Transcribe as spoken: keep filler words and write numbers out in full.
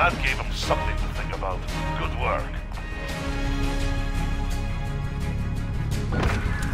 That gave him something to think about. Good work.